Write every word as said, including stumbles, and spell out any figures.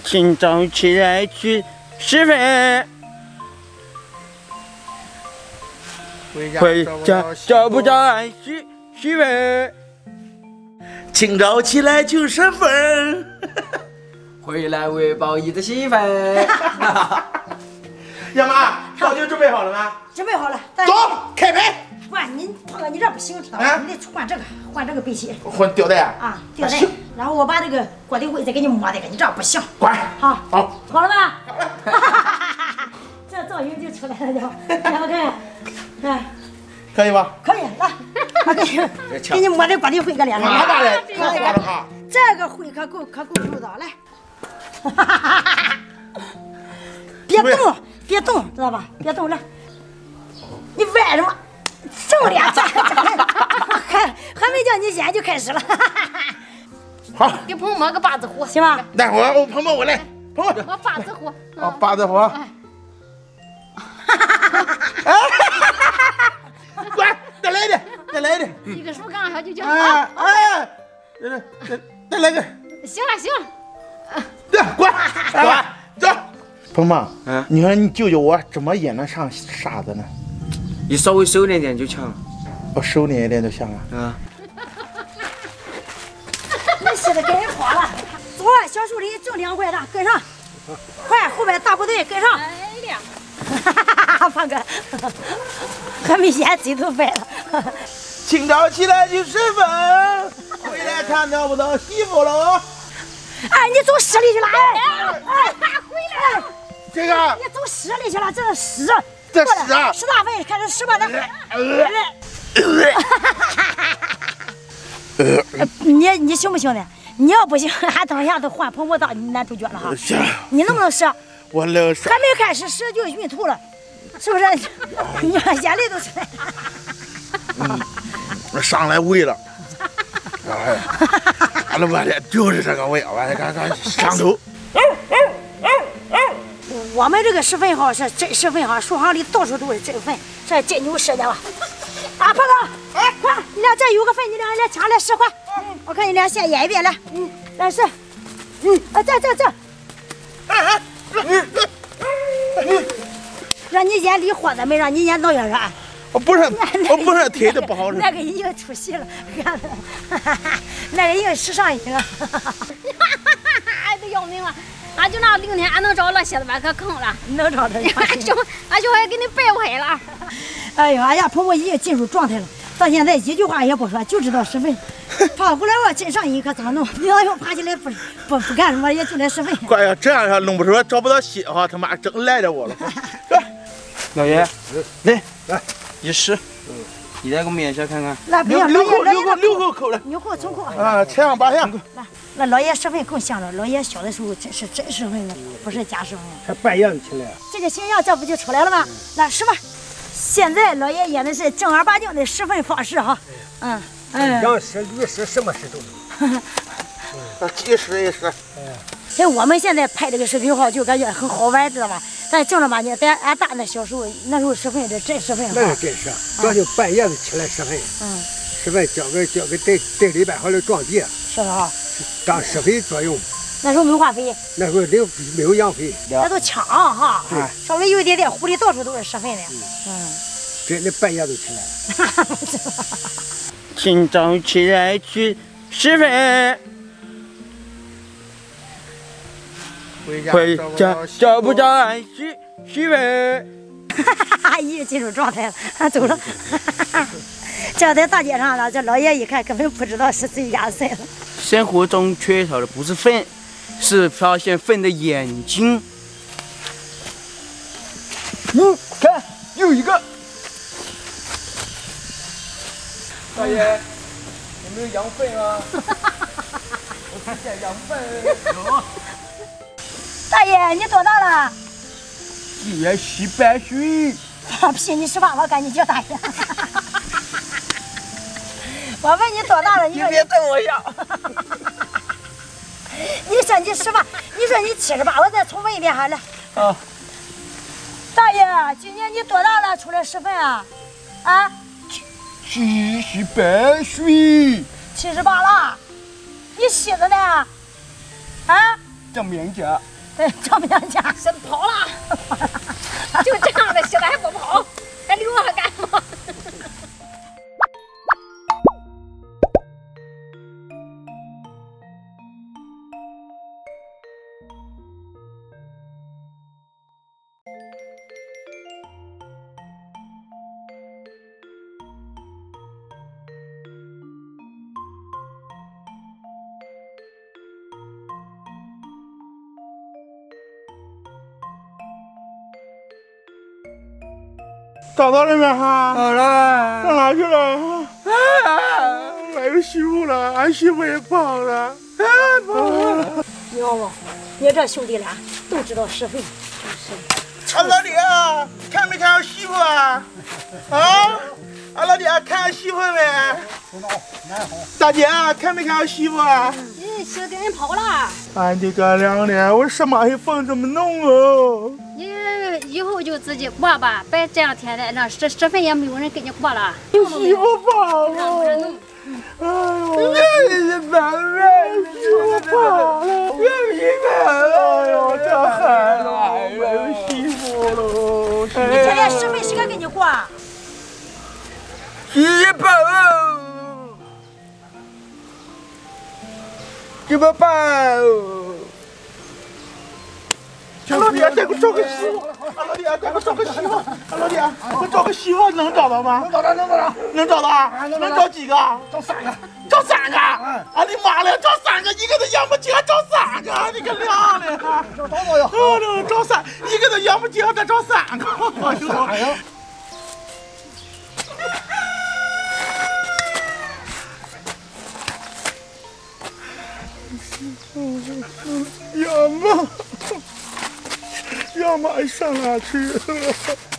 清早起来去吃饭，回家找不着俺媳媳妇儿。 清早起来去上班， 回来喂饱你的媳妇儿。 杨妈，早就准备好了吗？ 准备好了， 走，开拍。 换你，胖哥，你这不行，知道吧？你得换这个，换这个背心。 换吊带啊，吊带。然后我把这个锅底位再给你抹这个，你这样不行。 滚。 好， 好， 好了吧？好了。这造型就出来了，就，然后看，看， 可以吧？ 可以，来，我给你，给你抹这锅底灰搁脸上。 来吧，来，太好了啊！ 这个灰可够，可够用的，来。别动，别动，知道吧？别动，来。你歪什么？正脸站着，还还没叫你演就开始了。 好， 给鹏摸个八字胡， 行吧？ 待会儿我鹏鹏我来，鹏鹏。 我八字胡。 啊，八字胡。滚，再来一点，再来一点。 一个手刚好就叫。 哎哎，再再再来个。 行了行了。 对，滚，滚，走。鹏鹏， 嗯， 你说你救救我，怎么演得上傻子呢？ 你稍微收敛点就强了。 我收敛一点就行了。 啊。 你洗的给人花了，走，小树林正凉快的，跟上，快，后边大部队跟上。 哎呀， 胖哥，还没演嘴都歪了。 清早起来去吃饭，回来看到不到媳妇了。 哎，你走屎里去了！哎哎，回来了！ 这个， 你走屎里去了，这是屎。 这屎啊！ 屎大粪，开始屎吧，那。你你行不行呢？你要不行，俺等一下都换鹏鹏当男主角了哈。 行。 你能不能使？ 我能使。 还没开始使就晕吐了，是不是？你眼泪都出来了。 嗯，我上来喂了。哎，完了完了，就是这个味，完了看看上头。 我们这个十分好是真十分好，树行里到处都是真粪，这真牛屎的吧？啊，胖哥，哎，快，你俩这有个粪，你俩来抢来十块。嗯，我看你俩先演一遍来，嗯，来试，嗯，啊，这这这，嗯，让你演李豁的没让你演导演员。 我不是，我不是腿的不好使。 那个已经出戏了，看着，那个已经时尚音了。 哎，都要命了！俺就那零天，俺能找那蝎子板可坑了， 能找他。 俺就俺就还给你掰坏了。 哎呀，俺家婆婆已经进入状态了，到现在一句话也不说，就知道十分。跑过来我真上瘾，可怎么弄？你要用爬起来不不不干什么，也就来十分。 快呀，这样要弄不出来，找不到戏哈，他妈真赖着我了。 老爷， 来来，一试。嗯，你再给我们演一下看看。 那不行， 六口老爷， 六口六口口了， 六口从口。 啊，七样八样。 来，那老爷十分更像了。老爷小的时候真是真十分的，不是假十分。 还扮演起来。 这个形象这不就出来了吗？那是吧？现在老爷演的是正儿八经的十分方式哈。嗯嗯。 杨氏、吕氏什么事都有。 那几十也是。 像我们现在拍这个视频号就感觉很好玩，知道吧？但正儿八经，在俺大那小时候，那时候十分的真十分好。 那真是，这就半夜子起来十分。嗯。十分交给交给队队里边好了壮地。 是哈。 当施肥作用。 那时候没化肥。 那时候没有没有养肥。 那都抢哈。对。稍微有一点点湖里到处都是十分的。嗯。 真的半夜都起来。 清早起来去吃饭。回家找不着俺媳媳妇儿， 已经进入状态了，俺走了。这在大街上了，这老爷一看根本不知道是谁家菜了。 生活中缺少的不是粪，是发现粪的眼睛。 嗯，看有一个。 大爷，有没有羊粪啊？我看见羊粪。有。 大爷，你多大了？ 也十八岁。 放屁！你十八，我赶紧叫大爷。我问你多大了？你说你别跟我要。 你说你十八，你说你七十八，我再重问一遍哈来。 啊。 大爷，今年你多大了？出来十分啊？啊？ 七十八岁。 七十八了。你媳妇呢？啊？ 张明家。 哎，想不想嫁？ 小子跑了，就这样的小子还不跑，还留着干嘛？ 找到了没哈？ 好了， 上哪去了？没有媳妇了，俺媳妇也跑了。跑了。 你看我，你这兄弟俩都知道是非， 俺老弟啊，看没看到媳妇啊？啊？俺老弟啊，看到媳妇没？大姐啊，看没看到媳妇啊？ 你媳妇跟人跑了， 俺的个娘的，我什么还风这么弄哦？ 你以后就自己过吧，别这样天天那十十分也没有人跟你过了。 媳妇跑了。哎呦， 这宝贝， 媳妇跑了。哎呦，这孩子没有媳妇喽。 你天天是非谁敢跟你过？ 媳妇，怎么办？ 俺老弟啊，再给我找个媳妇！俺老弟啊，再给我找个媳妇！俺老弟啊，我找个媳妇能找到吗？ 能找到，能找到， 能找到啊？能找几个？ 找三个。 找三个！啊你妈了，找三个，一个都养不起，还找三个，你个娘的！ 找找找呀！ 哦，找三，一个都养不起，还得找三个！哎呦！要妈，要妈上哪去了？